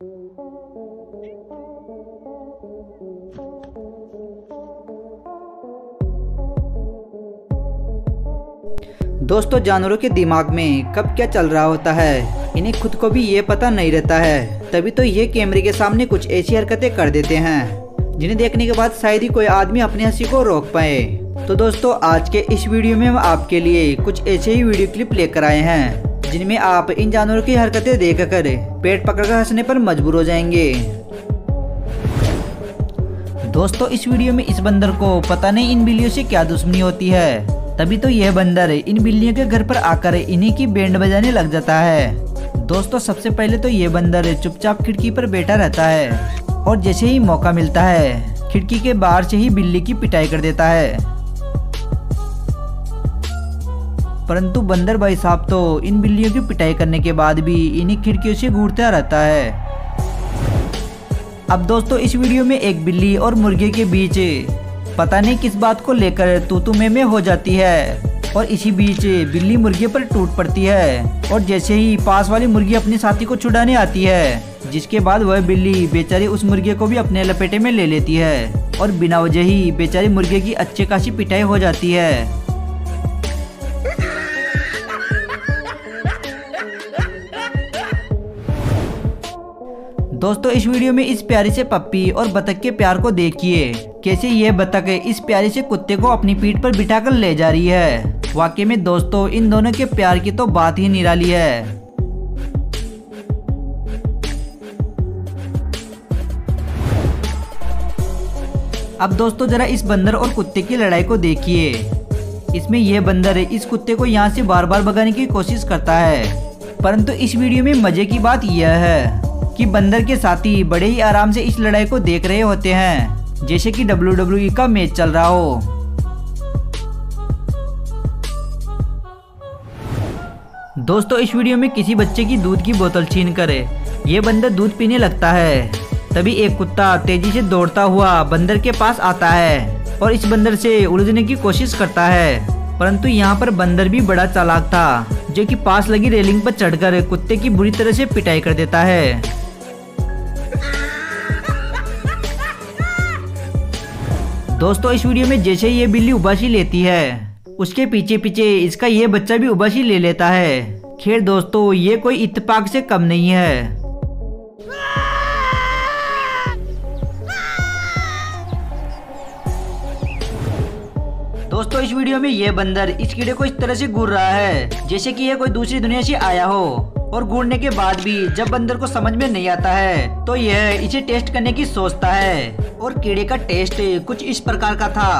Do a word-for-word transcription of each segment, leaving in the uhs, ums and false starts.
दोस्तों, जानवरों के दिमाग में कब क्या चल रहा होता है इन्हें खुद को भी ये पता नहीं रहता है। तभी तो ये कैमरे के सामने कुछ ऐसी हरकतें कर देते हैं जिन्हें देखने के बाद शायद ही कोई आदमी अपनी हंसी को रोक पाए। तो दोस्तों, आज के इस वीडियो में हम आपके लिए कुछ ऐसे ही वीडियो क्लिप लेकर आए हैं जिनमें आप इन जानवरों की हरकतें देखकर पेट पकड़कर हंसने पर मजबूर हो जाएंगे। दोस्तों, इस वीडियो में इस बंदर को पता नहीं इन बिल्लियों से क्या दुश्मनी होती है, तभी तो यह बंदर इन बिल्लियों के घर पर आकर इन्हीं की बैंड बजाने लग जाता है। दोस्तों, सबसे पहले तो ये बंदर चुपचाप खिड़की पर बैठा रहता है और जैसे ही मौका मिलता है खिड़की के बाहर से ही बिल्ली की पिटाई कर देता है। परंतु बंदर भाई साहब तो इन बिल्लियों की पिटाई करने के बाद भी इन्हीं खिड़कियों से घूरता रहता है। अब दोस्तों, इस वीडियो में एक बिल्ली और मुर्गे के बीच पता नहीं किस बात को लेकर तू तू मैं मैं हो जाती है और इसी बीच बिल्ली मुर्गे पर टूट पड़ती है और जैसे ही पास वाली मुर्गी अपने साथी को छुड़ाने आती है, जिसके बाद वह बिल्ली बेचारी उस मुर्गे को भी अपने लपेटे में ले लेती है और बिना वजह ही बेचारी मुर्गे की अच्छी खासी पिटाई हो जाती है। दोस्तों, इस वीडियो में इस प्यारे से पप्पी और बतख के प्यार को देखिए, कैसे ये बतख इस प्यारे से कुत्ते को अपनी पीठ पर बिठाकर ले जा रही है। वाकई में दोस्तों, इन दोनों के प्यार की तो बात ही निराली है। अब दोस्तों, जरा इस बंदर और कुत्ते की लड़ाई को देखिए। इसमें यह बंदर इस कुत्ते को यहाँ से बार बार भगाने की कोशिश करता है, परंतु इस वीडियो में मजे की बात यह है कि बंदर के साथी बड़े ही आराम से इस लड़ाई को देख रहे होते हैं, जैसे कि डब्ल्यू डब्ल्यू ई का मैच चल रहा हो। दोस्तों, इस वीडियो में किसी बच्चे की दूध की बोतल छीन कर ये बंदर दूध पीने लगता है। तभी एक कुत्ता तेजी से दौड़ता हुआ बंदर के पास आता है और इस बंदर से उलझने की कोशिश करता है, परंतु यहाँ पर बंदर भी बड़ा चालाक था, जो कि पास लगी रेलिंग पर चढ़कर कुत्ते की बुरी तरह से पिटाई कर देता है। दोस्तों, इस वीडियो में जैसे ये बिल्ली उबासी लेती है, उसके पीछे पीछे इसका ये बच्चा भी उबासी ले लेता है। खैर दोस्तों, ये कोई इत्तेफाक से कम नहीं है। दोस्तों, इस वीडियो में ये बंदर इस कीड़े को इस तरह से घूर रहा है जैसे कि ये कोई दूसरी दुनिया से आया हो, और घूरने के बाद भी जब बंदर को समझ में नहीं आता है तो यह इसे टेस्ट करने की सोचता है और कीड़े का टेस्ट कुछ इस प्रकार का था।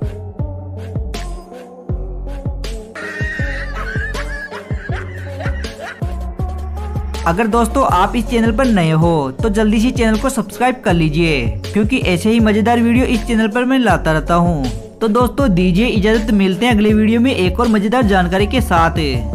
अगर दोस्तों आप इस चैनल पर नए हो तो जल्दी से चैनल को सब्सक्राइब कर लीजिए, क्योंकि ऐसे ही मजेदार वीडियो इस चैनल पर मैं लाता रहता हूँ। तो दोस्तों, दीजिए इजाजत, मिलते हैं अगले वीडियो में एक और मजेदार जानकारी के साथ।